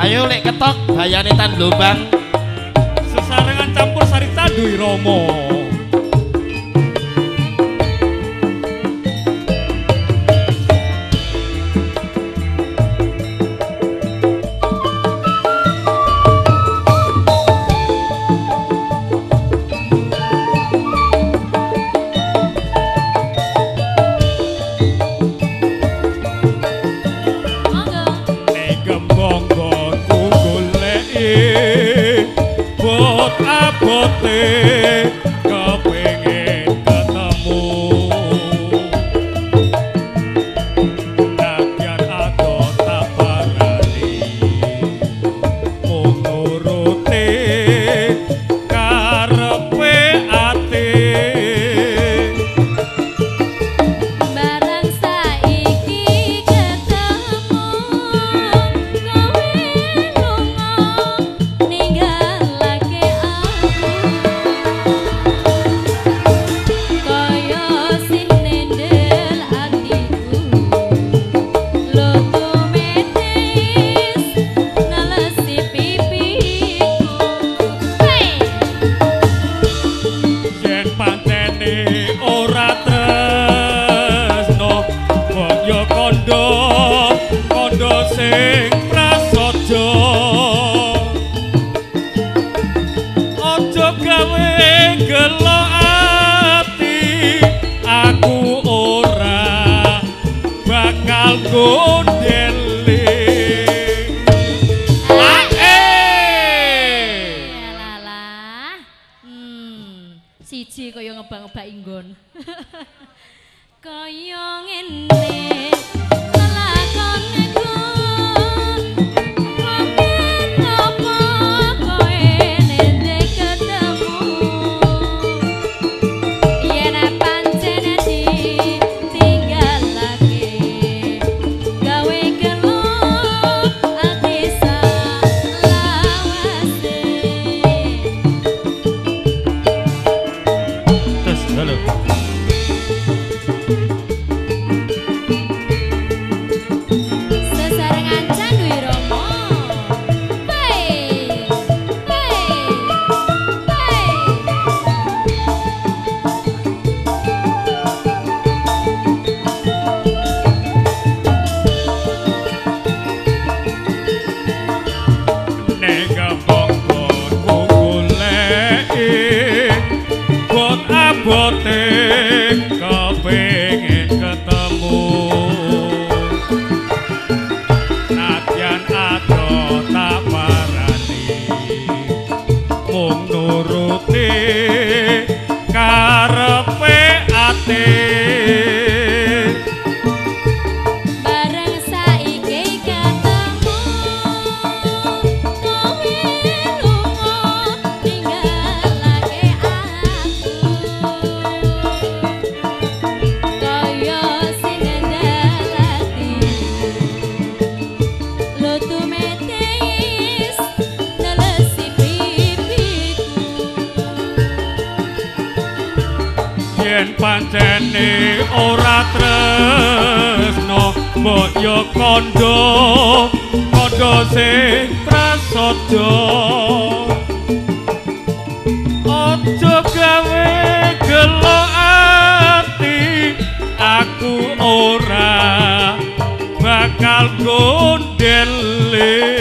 Ayo lek ketok bayane tan lubang. Sesarengan campur sari tandu Romo. Siji kaya ngebang-ngebak inggon. Kaya ngene lelakonku mungkin apa kowe nende ketemu yen pancen ditinggalake gawe gelo ati salawase. Terus halo. Kepengin ketemu nadyan ado tak parani mung nuruti karepe ati. Yen pancene ora tresno mbok yo kondo sing prasaja aja gawe gelo ati aku ora bakal gondele.